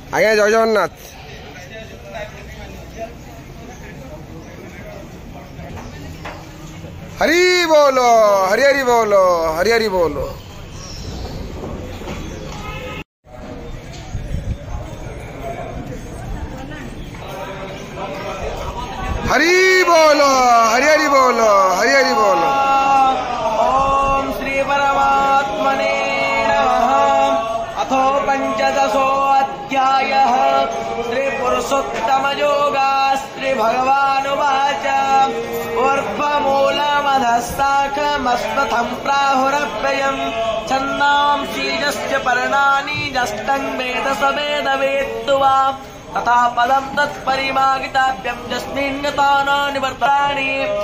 आज्ञा जय जगन्नाथ। हरि बोलो, हरि हरि बोलो, हरि हरि बोलो। हरि बोलो, हरि हरि बोलो, हरि हरि बोलो। ओम श्री परमात्मने नमः। अथो पंचदशोऽध्यायः। श्री पुरुषोत्तम योगा। श्री भगवानुवाच ऊर्ध्वमूलमधःशाखमश्वत्थं प्राहुरव्ययम् छन्दांसि यस्य पर्णानि यष्टं वेद स वेदवेत्तु वा तथा पदं तत्परिमागिताभ्यं यस्मिन् गता न निवर्तानि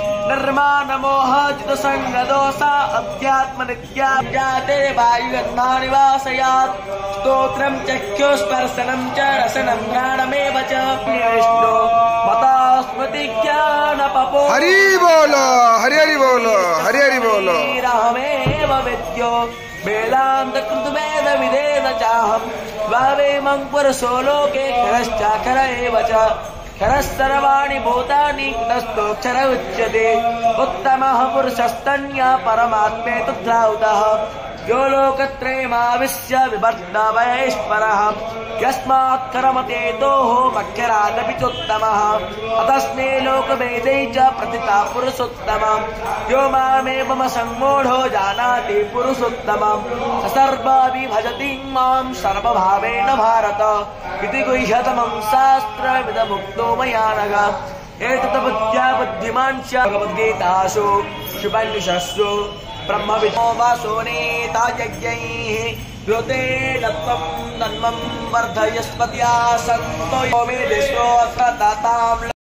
निर्माणमोहजितसङ्गदोषा अध्यात्मनित्या जाते वायुगन्धानिवासयात् स्तोत्रं चक्षुस्पर्शनं च रसनं घ्राणमेव च विष्णु मता स्मृतिज्ञानपपो। हरि बोलो, हरि हरि बोलो, हरि हरि बोलो। रामेव विद्यो वेदान्तकृत वेद विदेन चाहं द्वावेमं पुरुषो लोके क्षरश्चाक्षर एव च क्षरः सर्वाणि भूतानि तस्थोऽक्षर उच्यते उत्तमः पुरुषस्तन्यः परमात्मेतु द्रावुतः यो लोकत्रयमाविश्य विवर्तवैश्वरः यस्मात् कर्मतेतोः मक्षरादपि चोत्तमः अतस्मै लोकवेदै च प्रतिता पुरुषोत्तमम् यो मामेवमसम्मूढो जानाति पुरुषोत्तमम् स सर्वविभजति मां सर्वभावेन भारत इति गुह्यतमं शास्त्रमिदमुक्तो मया नघ एतत् बुद्ध्या बुद्धिमान् च भगवद्गीतासु शुभनिषत्सु ब्रह्मविद्यो वासोनेता यज्ञैः योते दत्तं तन्मं वर्धयस्पत्या सन्तो यो मे दिशो अत्र ताताम्।